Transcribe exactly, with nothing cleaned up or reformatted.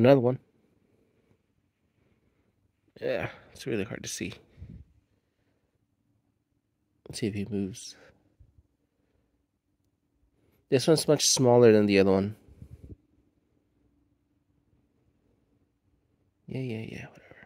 Another one. Yeah, it's really hard to see. Let's see if he moves. This one's much smaller than the other one. Yeah, yeah, yeah, whatever.